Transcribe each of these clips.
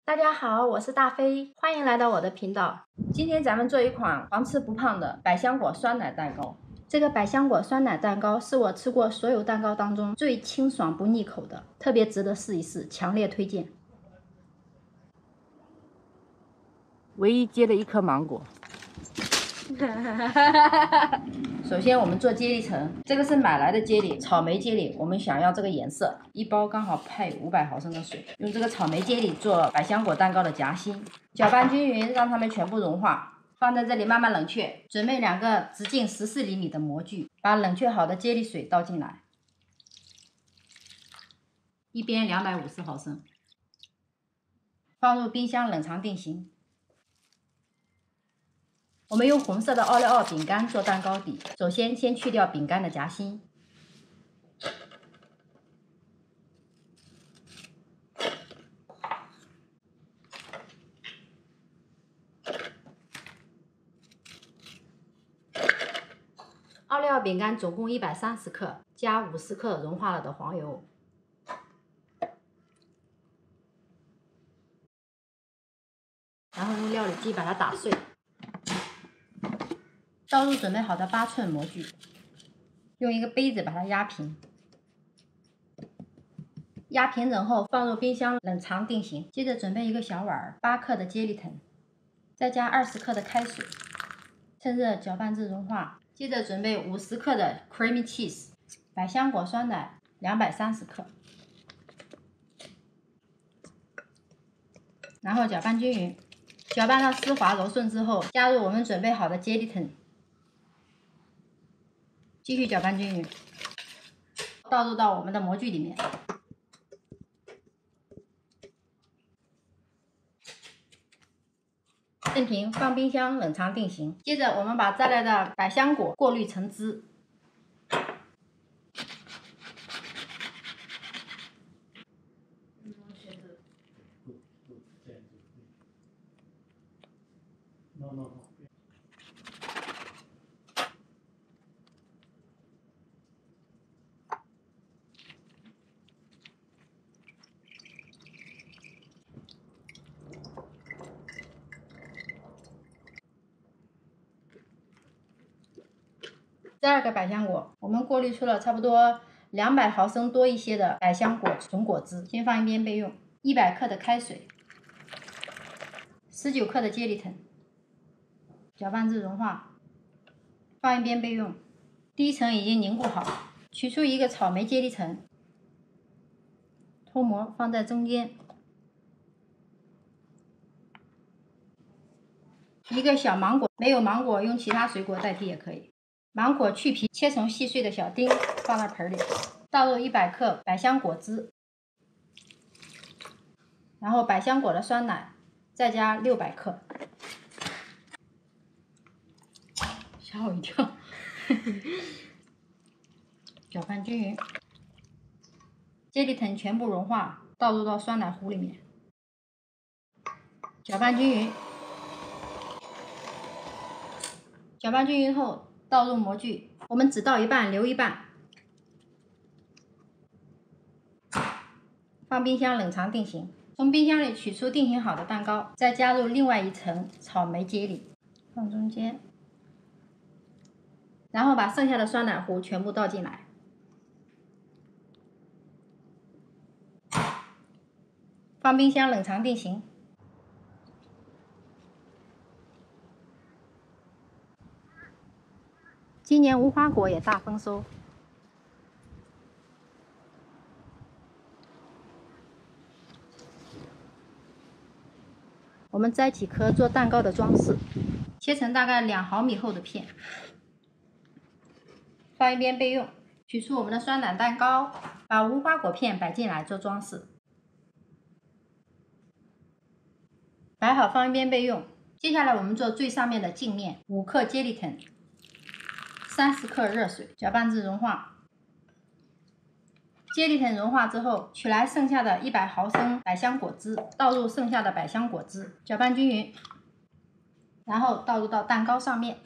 大家好，我是大飞，欢迎来到我的频道。 今天咱们做一款狂吃不胖的百香果酸奶蛋糕。 这个百香果酸奶蛋糕是我吃过所有蛋糕当中最清爽不腻口的，特别值得试一试，强烈推荐。 唯一结了一颗芒果。首先我们做接力层，这个是买来的接力，草莓接力，我们想要这个颜色，一包刚好配500毫升的水，用这个草莓接力做百香果蛋糕的夹心，搅拌均匀，让它们全部融化，放在这里慢慢冷却。准备2个直径14厘米的模具，把冷却好的接力水倒进来，一边250毫升，放入冰箱冷藏定型。我们用红色的奥利奥饼干做蛋糕底，首先去掉饼干的夹心，奥利奥饼干总共130克，加50克融化了的黄油，然后用料理机把它打碎。倒入准备好的8寸模具，用一个杯子把它压平。压平整后放入冰箱冷藏定型。接着准备一个小碗，8克的接力藤，再加20克的开水，趁热搅拌至融化。接着准备50克的 creamy cheese， 百香果酸奶230克，然后搅拌均匀。搅拌到丝滑柔顺之后，加入我们准备好的接力藤。继续搅拌均匀，倒入到我们的模具里面。振平，放冰箱冷藏定型。接着我们把摘来的百香果过滤成汁。第2个百香果，我们过滤出了差不多200毫升多一些的百香果纯果汁，先放一边备用。100克的开水，19克的接力藤，搅拌至融化，放一边备用。第一层已经凝固好，取出一个草莓接力层，脱模放在中间。一个小芒果，没有芒果用其他水果代替也可以。芒果去皮切成细碎的小丁，放在盆里，倒入100克百香果汁，然后百香果的酸奶，再加600克，吓我一跳。搅拌均匀，接力藤全部融化，倒入到酸奶壶里面，搅拌均匀。搅拌均匀后，倒入模具，我们只倒一半，留一半，放冰箱冷藏定型。从冰箱里取出定型好的蛋糕，再加入另外一层草莓接力，放中间，然后把剩下的酸奶糊全部倒进来，放冰箱冷藏定型。今年无花果也大丰收。我们摘几颗做蛋糕的装饰，切成大概2毫米厚的片，放一边备用。取出我们的酸奶蛋糕，把无花果片摆进来做装饰，摆好放一边备用。接下来我们做最上面的镜面，5克接力藤，30克热水，搅拌至融化。接力藤融化之后，取来剩下的100毫升百香果汁，倒入剩下的百香果汁，搅拌均匀，然后倒入到蛋糕上面。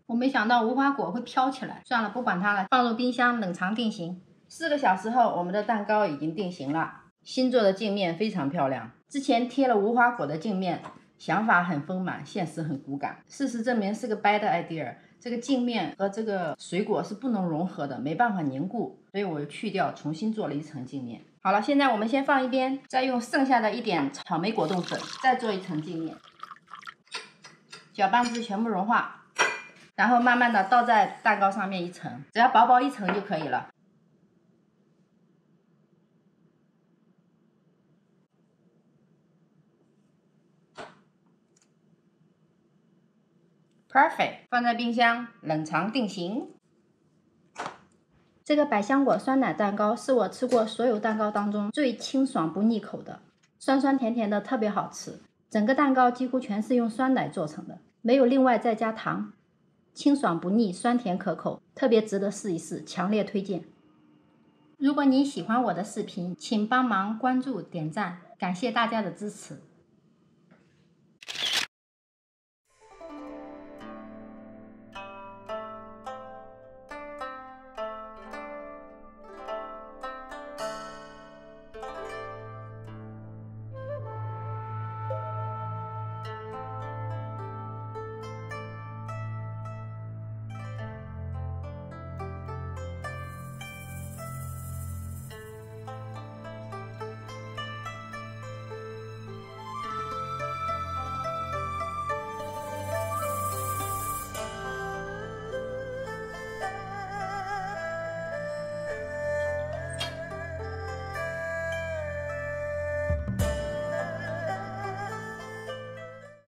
我没想到无花果会飘起来，算了，不管它了，放入冰箱冷藏定型。 4个小时后，我们的蛋糕已经定型了。新做的镜面非常漂亮，之前贴了无花果的镜面，想法很丰满，现实很骨感。事实证明是个 bad idea， 这个镜面和这个水果是不能融合的，没办法凝固，所以我又去掉，重新做了一层镜面。好了，现在我们先放一边，再用剩下的一点草莓果冻粉再做一层镜面，搅拌至全部融化，然后慢慢的倒在蛋糕上面一层，只要薄薄一层就可以了。Perfect， 放在冰箱冷藏定型。 这个百香果酸奶蛋糕是我吃过所有蛋糕当中最清爽不腻口的，酸酸甜甜的，特别好吃。整个蛋糕几乎全是用酸奶做成的，没有另外再加糖，清爽不腻，酸甜可口，特别值得试一试，强烈推荐。如果你喜欢我的视频，请帮忙关注、点赞，感谢大家的支持。